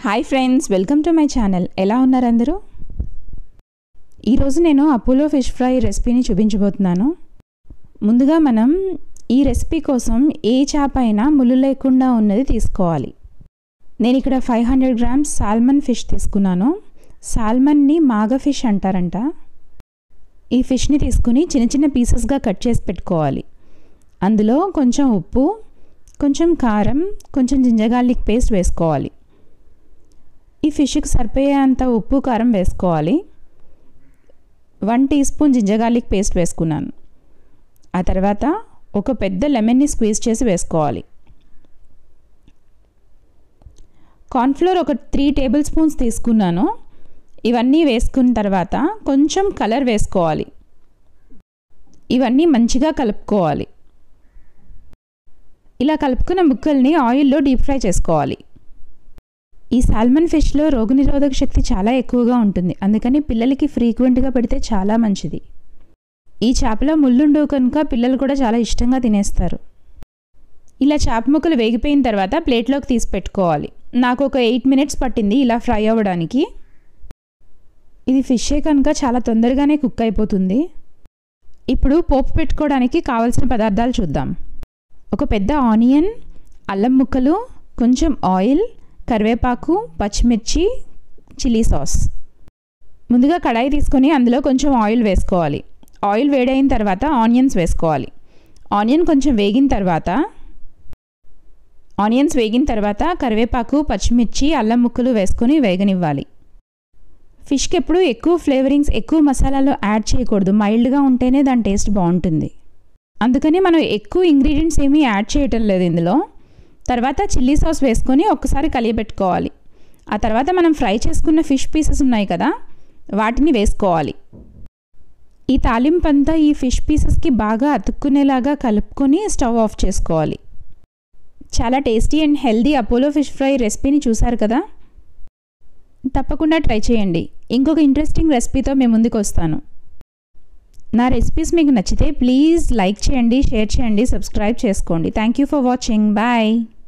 Hi friends, welcome to my channel. ఎలా ఉన్నారు అందరూ? ఈరోజు నేను అపోలో ఫిష్ ఫ్రై రెసిపీని చూపించబోతున్నాను. ముందుగా మనం ఈ రెసిపీ కోసం ఏ చేప అయినా ముళ్ళు లేకుండా ఉన్నది తీసుకోవాలి. నేను ఇక్కడ 500 గ్రామ్స్ సాల్మన్ ఫిష్ తీసుకున్నాను. సాల్మన్ని మాగ ఫిష్ అంటారంట. ఈ ఫిష్ని తీసుకుని చిన్న చిన్న పీసెస్గా కట్ చేసి పెట్టుకోవాలి. అందులో కొంచెం ఉప్పు, కొంచెం కారం, కొంచెం జింజర్ గార్లిక్ పేస్ట్ వేసుకోవాలి. ఈ ఫిష్కి సరిపోయేంత ఉప్పు కారం వేసుకోవాలి. 1 teaspoon ginger garlic paste వేసుకున్నాను. ఆ తర్వాత ఒక పెద్ద లెమన్ని స్క్వీజ్ చేసి వేసుకోవాలి. కార్న్ఫ్లోర్ ఒక 3 టేబుల్ స్పూన్స్ తీసుకున్నాను. ఇవన్నీ వేసుకున్న తర్వాత కొంచెం కలర్ వేసుకోవాలి. ఇవన్నీ మంచిగా కలుపుకోవాలి. ఇలా కలుపుకున్న ముక్కల్ని ఆయిల్లో డీప్ ఫ్రై చేసుకోవాలి. ఈ సాల్మన్ ఫిష్లో రోగనిరోధక శక్తి చాలా ఎక్కువగా ఉంటుంది. అందుకని పిల్లలకి ఫ్రీక్వెంట్గా పెడితే చాలా మంచిది. ఈ చేపలో ముళ్ళుండవు కనుక పిల్లలు కూడా చాలా ఇష్టంగా తినేస్తారు. ఇలా చేప ముక్కలు వేగిపోయిన తర్వాత ప్లేట్లోకి తీసి పెట్టుకోవాలి. నాకు ఒక 8 మినిట్స్ పట్టింది ఇలా ఫ్రై అవ్వడానికి. ఇది ఫిషే కనుక చాలా తొందరగానే కుక్ అయిపోతుంది. ఇప్పుడు పోపు పెట్టుకోవడానికి కావాల్సిన పదార్థాలు చూద్దాం. ఒక పెద్ద ఆనియన్, అల్లం ముక్కలు, కొంచెం ఆయిల్, కరివేపాకు, పచ్చిమిర్చి, చిల్లీ సాస్. ముందుగా కడాయి తీసుకొని అందులో కొంచెం ఆయిల్ వేసుకోవాలి. ఆయిల్ వేడైన తర్వాత ఆనియన్స్ వేసుకోవాలి. ఆనియన్స్ వేగిన తర్వాత కరివేపాకు, పచ్చిమిర్చి, అల్లం ముక్కలు వేసుకొని వేగనివ్వాలి. ఫిష్కి ఎప్పుడు ఎక్కువ ఫ్లేవరింగ్స్, ఎక్కువ మసాలాలు యాడ్ చేయకూడదు. మైల్డ్గా ఉంటేనే దాని టేస్ట్ బాగుంటుంది. అందుకని మనం ఎక్కువ ఇంగ్రీడియంట్స్ ఏమీ యాడ్ చేయటం లేదు ఇందులో. తర్వాత చిల్లీ సాస్ వేసుకొని ఒక్కసారి కలియబెట్టుకోవాలి. ఆ తర్వాత మనం ఫ్రై చేసుకున్న ఫిష్ పీసెస్ ఉన్నాయి కదా, వాటిని వేసుకోవాలి. ఈ తాలింపు అంతా ఈ ఫిష్ పీసెస్కి బాగా అతుక్కునేలాగా కలుపుకొని స్టవ్ ఆఫ్ చేసుకోవాలి. చాలా tasty and healthy apollo fish fry రెసిపీని చూసారు కదా. తప్పకుండా ట్రై చేయండి. ఇంకొక ఇంట్రెస్టింగ్ రెసిపీతో మేము ముందుకు వస్తాను. నా రెసిపీస్ మీకు నచ్చితే ప్లీజ్ లైక్ చేయండి, షేర్ చేయండి, సబ్స్క్రైబ్ చేసుకోండి. Thank you for watching. Bye.